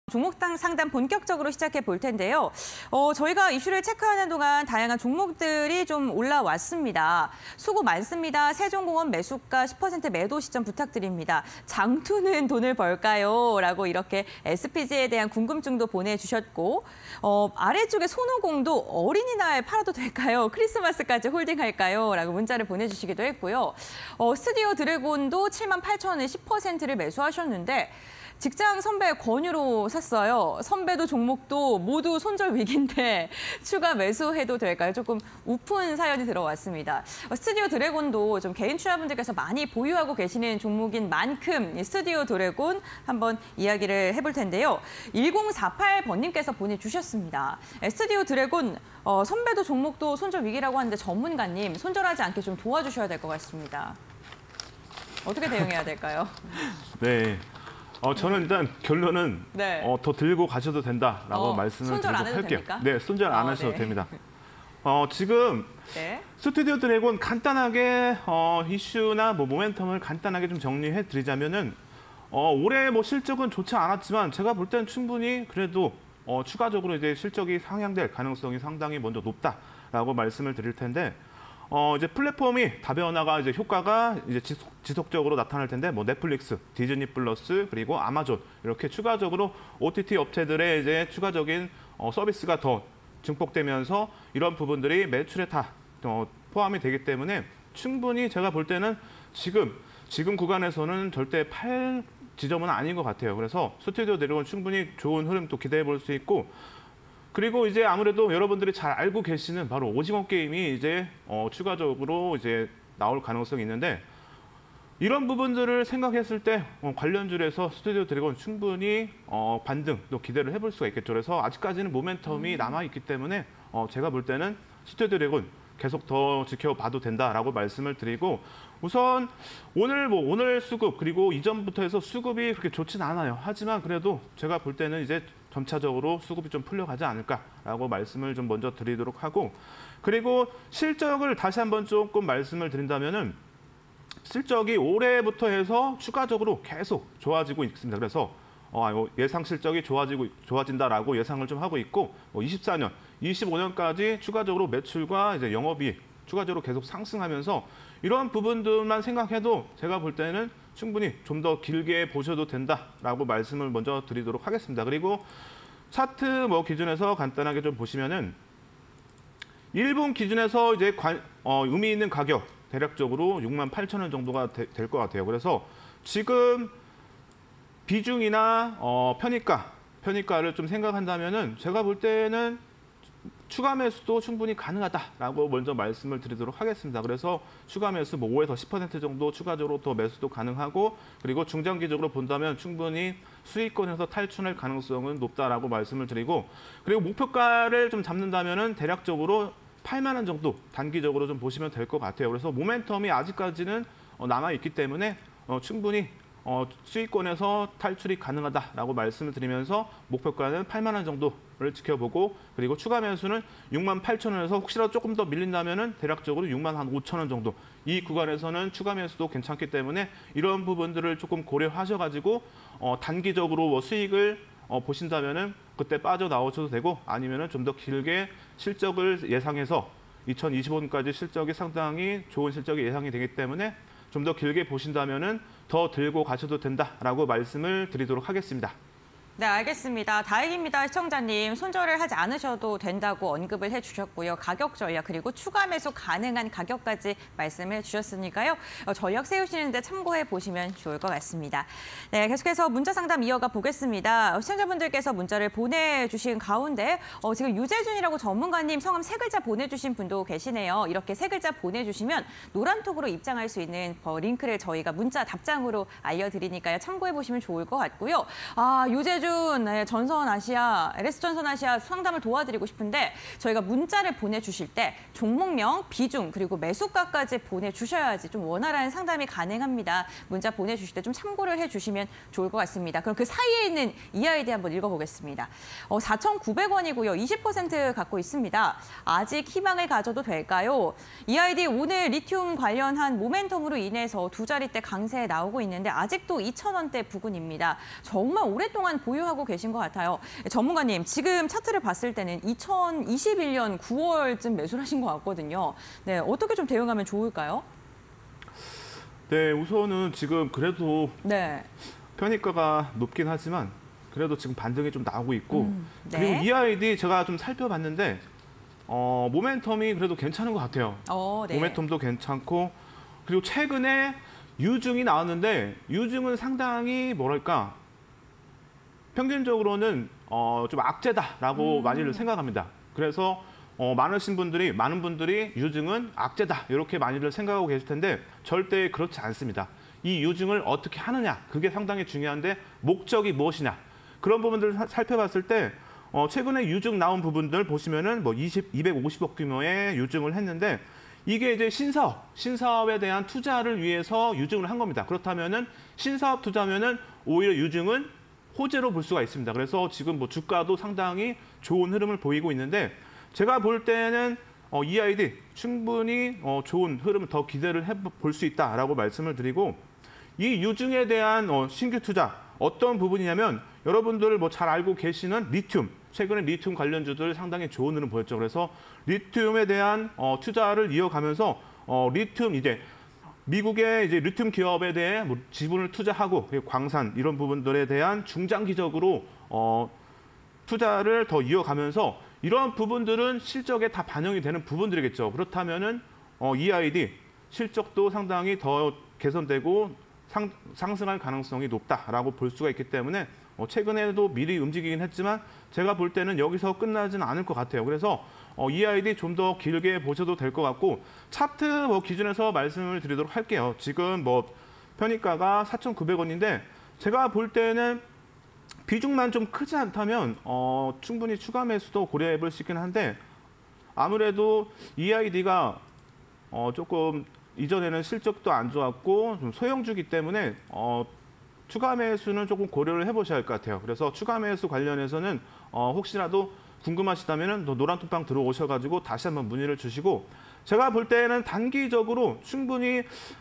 종목당 상담 본격적으로 시작해 볼 텐데요. 저희가 이슈를 체크하는 동안 다양한 종목들이 좀 올라왔습니다. 수고 많습니다. 세종공업 매수가 10% 매도 시점 부탁드립니다. 장투는 돈을 벌까요? 라고 이렇게 SPG에 대한 궁금증도 보내주셨고 아래쪽에 손오공도 어린이날 팔아도 될까요? 크리스마스까지 홀딩할까요? 라고 문자를 보내주시기도 했고요. 스튜디오 드래곤도 78,000원에 10%를 매수하셨는데 직장 선배 권유로 샀어요. 선배도 종목도 모두 손절 위기인데 추가 매수해도 될까요? 조금 우픈 사연이 들어왔습니다. 스튜디오 드래곤도 좀 개인 투자분들께서 많이 보유하고 계시는 종목인 만큼 스튜디오 드래곤 한번 이야기를 해볼 텐데요. 1048번님께서 보내주셨습니다. 스튜디오 드래곤 선배도 종목도 손절 위기라고 하는데 전문가님 손절하지 않게 좀 도와주셔야 될 것 같습니다. 어떻게 대응해야 될까요? 네. 저는 일단 결론은 네. 더 들고 가셔도 된다라고 말씀을 드리도록 할게요. 됩니까? 네, 손절 안 하셔도 됩니다. 지금 네. 스튜디오 드래곤 간단하게 이슈나 모멘텀을 간단하게 좀 정리해 드리자면은 올해 실적은 좋지 않았지만 제가 볼 때는 충분히 그래도 추가적으로 이제 실적이 상향될 가능성이 상당히 먼저 높다라고 말씀을 드릴 텐데. 이제 플랫폼이 다변화가 이제 효과가 이제 지속적으로 나타날 텐데 넷플릭스, 디즈니 플러스 그리고 아마존 이렇게 추가적으로 OTT 업체들의 이제 추가적인 서비스가 더 증폭되면서 이런 부분들이 매출에 다 포함이 되기 때문에 충분히 제가 볼 때는 지금 구간에서는 절대 팔 지점은 아닌 것 같아요. 그래서 스튜디오 드래곤 충분히 좋은 흐름 또 기대해 볼 수 있고. 그리고 이제 아무래도 여러분들이 잘 알고 계시는 바로 오징어 게임이 이제 추가적으로 이제 나올 가능성이 있는데 이런 부분들을 생각했을 때 관련주에서 스튜디오 드래곤 충분히 반등 또 기대를 해볼 수가 있겠죠. 그래서 아직까지는 모멘텀이 남아 있기 때문에 제가 볼 때는 스튜디오 드래곤 계속 더 지켜봐도 된다라고 말씀을 드리고 우선 오늘 수급 그리고 이전부터 해서 수급이 그렇게 좋진 않아요. 하지만 그래도 제가 볼 때는 이제 점차적으로 수급이 좀 풀려가지 않을까라고 말씀을 좀 먼저 드리도록 하고 그리고 실적을 다시 한번 조금 말씀을 드린다면은 실적이 올해부터 해서 추가적으로 계속 좋아지고 있습니다. 그래서 예상 실적이 좋아진다라고 예상을 좀 하고 있고 24년, 25년까지 추가적으로 매출과 이제 영업이 추가적으로 계속 상승하면서 이러한 부분들만 생각해도 제가 볼 때는 충분히 좀 더 길게 보셔도 된다라고 말씀을 먼저 드리도록 하겠습니다. 그리고 차트 기준에서 간단하게 좀 보시면은 1분 기준에서 이제 의미 있는 가격 대략적으로 68,000원 정도가 될 것 같아요. 그래서 지금 비중이나 편입가를 좀 생각한다면은 제가 볼 때는 추가 매수도 충분히 가능하다라고 먼저 말씀을 드리도록 하겠습니다. 그래서 추가 매수 5에서 10% 정도 추가적으로 더 매수도 가능하고 그리고 중장기적으로 본다면 충분히 수익권에서 탈출할 가능성은 높다라고 말씀을 드리고 그리고 목표가를 좀 잡는다면은 대략적으로 8만 원 정도 단기적으로 좀 보시면 될 것 같아요. 그래서 모멘텀이 아직까지는 남아 있기 때문에 충분히 수익권에서 탈출이 가능하다라고 말씀을 드리면서 목표가는 8만 원 정도를 지켜보고 그리고 추가 매수는 68,000원에서 혹시라도 조금 더 밀린다면은 대략적으로 65,000원 정도 이 구간에서는 추가 매수도 괜찮기 때문에 이런 부분들을 조금 고려하셔가지고 단기적으로 수익을 보신다면은 그때 빠져나오셔도 되고 아니면은 좀 더 길게 실적을 예상해서 2025년까지 실적이 상당히 좋은 실적이 예상이 되기 때문에 좀 더 길게 보신다면은 더 들고 가셔도 된다라고 말씀을 드리도록 하겠습니다. 네, 알겠습니다. 다행입니다. 시청자님. 손절을 하지 않으셔도 된다고 언급을 해주셨고요. 가격 전략 그리고 추가 매수 가능한 가격까지 말씀해 주셨으니까요. 전략 세우시는데 참고해 보시면 좋을 것 같습니다. 네, 계속해서 문자 상담 이어가 보겠습니다. 시청자분들께서 문자를 보내주신 가운데 지금 유재준이라고 전문가님 성함 3글자 보내주신 분도 계시네요. 이렇게 3글자 보내주시면 노란톡으로 입장할 수 있는 링크를 저희가 문자 답장으로 알려드리니까요. 참고해 보시면 좋을 것 같고요. 유재준 전선아시아, LS 전선아시아 상담을 도와드리고 싶은데 저희가 문자를 보내주실 때 종목명, 비중, 그리고 매수가까지 보내주셔야지 좀 원활한 상담이 가능합니다. 문자 보내주실 때 좀 참고를 해주시면 좋을 것 같습니다. 그럼 그 사이에 있는 이 아이디 한번 읽어보겠습니다. 4,900원이고요. 20% 갖고 있습니다. 아직 희망을 가져도 될까요? 이 아이디 오늘 리튬 관련한 모멘텀으로 인해서 두 자릿대 강세에 나오고 있는데 아직도 2,000원대 부근입니다. 정말 오랫동안 보유 보유하고 계신 것 같아요. 전문가님, 지금 차트를 봤을 때는 2021년 9월쯤 매수를 하신 것 같거든요. 네, 어떻게 좀 대응하면 좋을까요? 네, 우선은 지금 그래도 네. 편입가가 높긴 하지만 그래도 지금 반등이 좀 나오고 있고 네. 그리고 EID 제가 좀 살펴봤는데 모멘텀이 그래도 괜찮은 것 같아요. 네. 모멘텀도 괜찮고 그리고 최근에 유증이 나왔는데 유증은 상당히 뭐랄까 평균적으로는 좀 악재다라고 많이들 생각합니다. 그래서 많은 분들이 유증은 악재다 이렇게 많이들 생각하고 계실 텐데 절대 그렇지 않습니다. 이 유증을 어떻게 하느냐 그게 상당히 중요한데 목적이 무엇이냐 그런 부분들을 살펴봤을 때 최근에 유증 나온 부분들 보시면은 250억 규모의 유증을 했는데 이게 이제 신사업에 대한 투자를 위해서 유증을 한 겁니다. 그렇다면은 신사업 투자면은 오히려 유증은 호재로 볼 수가 있습니다. 그래서 지금 주가도 상당히 좋은 흐름을 보이고 있는데 제가 볼 때는 EID 충분히 좋은 흐름을 더 기대를 해볼 수 있다라고 말씀을 드리고 이 유증에 대한 신규 투자 어떤 부분이냐면 여러분들 잘 알고 계시는 리튬 최근에 리튬 관련주들 상당히 좋은 흐름 보였죠. 그래서 리튬에 대한 투자를 이어가면서 리튬 이제 미국의 이제 리튬 기업에 대해 지분을 투자하고 광산 이런 부분들에 대한 중장기적으로 투자를 더 이어가면서 이러한 부분들은 실적에 다 반영이 되는 부분들이겠죠. 그렇다면은 EID 실적도 상당히 더 개선되고 상승할 가능성이 높다라고 볼 수가 있기 때문에 최근에도 미리 움직이긴 했지만 제가 볼 때는 여기서 끝나지는 않을 것 같아요. 그래서 EID 좀 더 길게 보셔도 될 것 같고 차트 기준에서 말씀을 드리도록 할게요. 지금 편입가가 4,900원인데 제가 볼 때는 비중만 좀 크지 않다면 충분히 추가 매수도 고려해 볼 수 있긴 한데 아무래도 EID가 조금 이전에는 실적도 안 좋았고 좀 소형주기 때문에 추가 매수는 조금 고려를 해보셔야 할 것 같아요. 그래서 추가 매수 관련해서는 혹시라도 궁금하시다면 노란톡방 들어오셔가지고 다시 한번 문의를 주시고 제가 볼 때는 단기적으로 충분히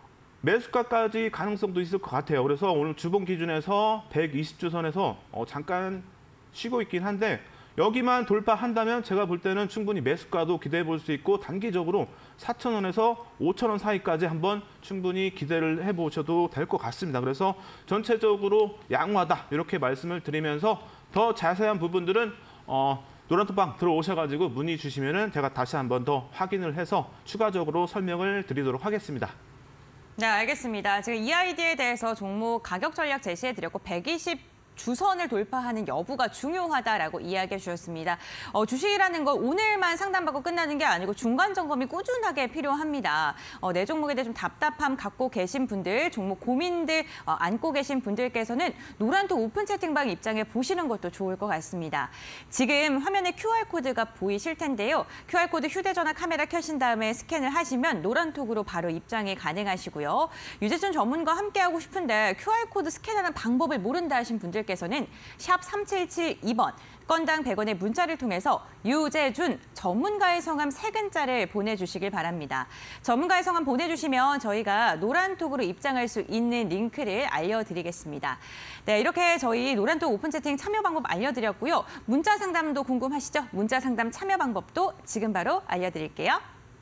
매수가까지 가능성도 있을 것 같아요. 그래서 오늘 주봉 기준에서 120주 선에서 잠깐 쉬고 있긴 한데 여기만 돌파한다면 제가 볼 때는 충분히 매수가도 기대해 볼 수 있고 단기적으로 4,000원에서 5,000원 사이까지 한번 충분히 기대를 해보셔도 될 것 같습니다. 그래서 전체적으로 양호하다 이렇게 말씀을 드리면서 더 자세한 부분들은 노란톡방 들어오셔가지고 문의 주시면은 제가 다시 한번 더 확인을 해서 추가적으로 설명을 드리도록 하겠습니다. 네, 알겠습니다. 지금 EID에 대해서 종목 가격 전략 제시해드렸고 120 주선을 돌파하는 여부가 중요하다라고 이야기해 주셨습니다. 주식이라는 건 오늘만 상담받고 끝나는 게 아니고 중간 점검이 꾸준하게 필요합니다. 내 종목에 대해 좀 답답함 갖고 계신 분들, 종목 고민들 안고 계신 분들께서는 노란톡 오픈 채팅방 입장해 보시는 것도 좋을 것 같습니다. 지금 화면에 QR코드가 보이실 텐데요. QR코드 휴대전화 카메라 켜신 다음에 스캔을 하시면 노란톡으로 바로 입장이 가능하시고요. 유재준 전문가와 함께하고 싶은데 QR코드 스캔하는 방법을 모른다 하신 분들 께서는 샵 3772번 건당 100원의 문자를 통해서 유재준 전문가의 성함 3글자를 보내주시길 바랍니다. 전문가의 성함 보내주시면 저희가 노란톡으로 입장할 수 있는 링크를 알려드리겠습니다. 네, 이렇게 저희 노란톡 오픈 채팅 참여 방법 알려드렸고요. 문자 상담도 궁금하시죠? 문자 상담 참여 방법도 지금 바로 알려드릴게요.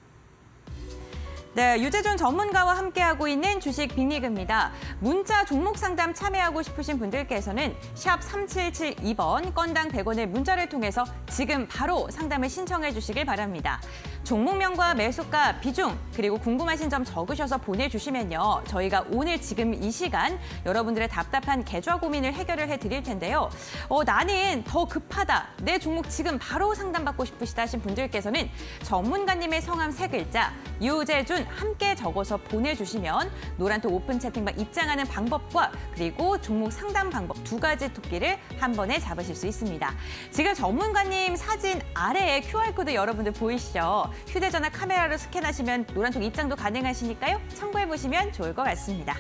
네, 유재준 전문가와 함께하고 있는 주식 빅리그입니다. 문자 종목 상담 참여하고 싶으신 분들께서는 샵 3772번 건당 100원의 문자를 통해서 지금 바로 상담을 신청해 주시길 바랍니다. 종목명과 매수가, 비중, 그리고 궁금하신 점 적으셔서 보내주시면요. 저희가 오늘 지금 이 시간 여러분들의 답답한 계좌 고민을 해결을 해드릴 텐데요. 나는 더 급하다, 내 종목 지금 바로 상담받고 싶으시다 하신 분들께서는 전문가님의 성함 3글자, 유재준 함께 적어서 보내주시면 노란톡 오픈 채팅방 입장하는 방법과 그리고 종목 상담 방법 2가지 토끼를 한 번에 잡으실 수 있습니다. 지금 전문가님 사진 아래에 QR코드 여러분들 보이시죠? 휴대전화 카메라로 스캔하시면 노란톡 입장도 가능하시니까요. 참고해보시면 좋을 것 같습니다.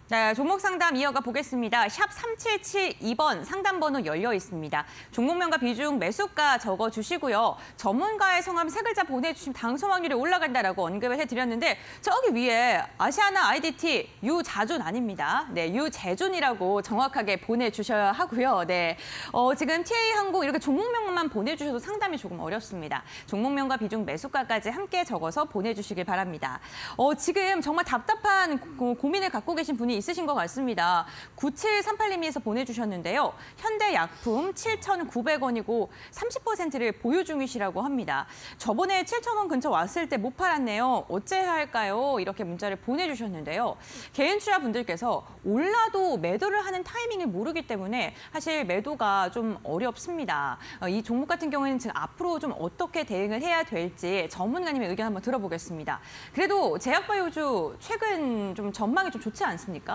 네, 종목 상담 이어가 보겠습니다. 샵 3772번 상담번호 열려 있습니다. 종목명과 비중, 매수가 적어주시고요. 전문가의 성함 세 글자 보내주시면 당첨 확률이 올라간다라고 언급을 해드렸는데 저기 위에 아시아나 IDT 유자준 아닙니다. 네, 유재준이라고 정확하게 보내주셔야 하고요. 네, 지금 TA항공 이렇게 종목명만 보내주셔도 상담이 조금 어렵습니다. 종목명과 비중, 매수가까지 함께 적어서 보내주시길 바랍니다. 지금 정말 답답한 고민을 갖고 계신 분이 있으신 것 같습니다. 9738님께서 보내주셨는데요. 현대약품 7,900원이고 30%를 보유 중이시라고 합니다. 저번에 7,000원 근처 왔을 때 못 팔았네요. 어째야 할까요? 이렇게 문자를 보내주셨는데요. 개인 투자분들께서 올라도 매도를 하는 타이밍을 모르기 때문에 사실 매도가 좀 어렵습니다. 이 종목 같은 경우에는 지금 앞으로 좀 어떻게 대응을 해야 될지 전문가님의 의견 한번 들어보겠습니다. 그래도 제약바이오주 최근 좀 전망이 좀 좋지 않습니까?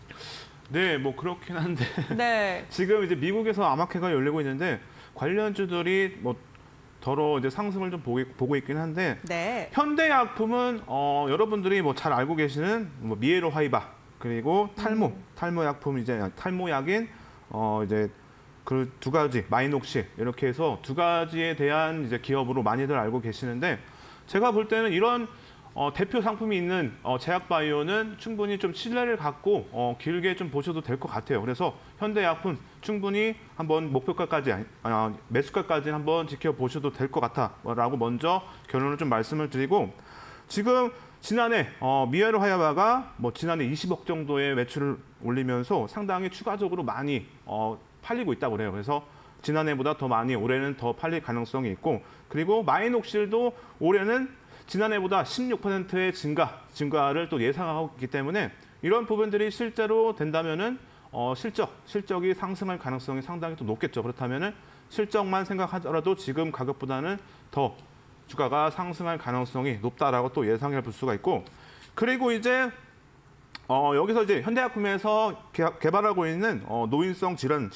네, 뭐 그렇긴 한데 네. 지금 이제 미국에서 암학회가 열리고 있는데 관련주들이 뭐 더러 이제 상승을 좀 보고 있긴 한데 네. 현대약품은 여러분들이 뭐 잘 알고 계시는 뭐 미에로 화이바 그리고 탈모약품 이제 탈모약인 이제 그 두 가지 마이녹시 이렇게 해서 두 가지에 대한 이제 기업으로 많이들 알고 계시는데 제가 볼 때는 이런 대표 상품이 있는 제약바이오는 충분히 좀 신뢰를 갖고 길게 좀 보셔도 될 것 같아요. 그래서 현대약품 충분히 한번 목표가까지, 매수가까지 한번 지켜보셔도 될 것 같다라고 먼저 결론을 좀 말씀을 드리고 지금 지난해 미에로 하야바가 뭐 지난해 20억 정도의 매출을 올리면서 상당히 추가적으로 많이 팔리고 있다고 그래요. 그래서 지난해보다 더 많이 올해는 더 팔릴 가능성이 있고 그리고 마이녹실도 올해는 지난해보다 16%의 증가를 또 예상하고 있기 때문에 이런 부분들이 실제로 된다면은 실적이 상승할 가능성이 상당히 또 높겠죠. 그렇다면은 실적만 생각하더라도 지금 가격보다는 더 주가가 상승할 가능성이 높다라고 또 예상해 볼 수가 있고 그리고 이제 여기서 이제 현대약품에서 개발하고 있는 노인성 질환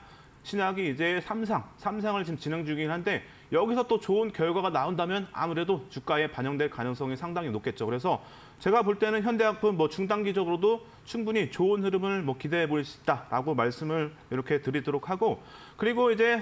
신약이 이제 3상을 지금 진행 중이긴 한데 여기서 또 좋은 결과가 나온다면 아무래도 주가에 반영될 가능성이 상당히 높겠죠. 그래서 제가 볼 때는 현대약품 뭐 중단기적으로도 충분히 좋은 흐름을 뭐 기대해 볼 수 있다라고 말씀을 이렇게 드리도록 하고 그리고 이제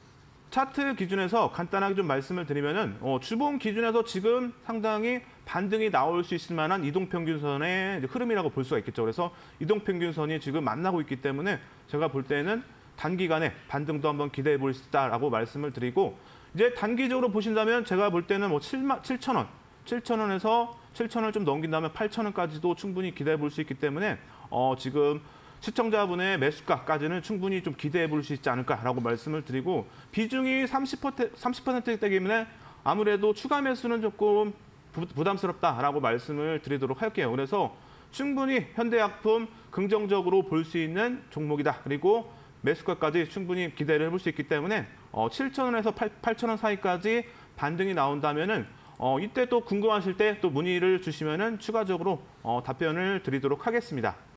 차트 기준에서 간단하게 좀 말씀을 드리면은 주봉 기준에서 지금 상당히 반등이 나올 수 있을 만한 이동평균선의 흐름이라고 볼 수가 있겠죠. 그래서 이동평균선이 지금 만나고 있기 때문에 제가 볼 때는 단기간에 반등도 한번 기대해 볼 수 있다라고 말씀을 드리고 이제 단기적으로 보신다면 제가 볼 때는 뭐 7,000원, 7,000원에서 7,000원을 좀 넘긴다면 8,000원까지도 충분히 기대해 볼 수 있기 때문에 지금 시청자분의 매수가까지는 충분히 좀 기대해 볼 수 있지 않을까라고 말씀을 드리고 비중이 30%이기 때문에 아무래도 추가 매수는 조금 부담스럽다라고 말씀을 드리도록 할게요. 그래서 충분히 현대약품 긍정적으로 볼 수 있는 종목이다. 그리고 매수가까지 충분히 기대를 해볼 수 있기 때문에 7,000원에서 8,000원 사이까지 반등이 나온다면은 이때 또 궁금하실 때 또 문의를 주시면은 추가적으로 답변을 드리도록 하겠습니다.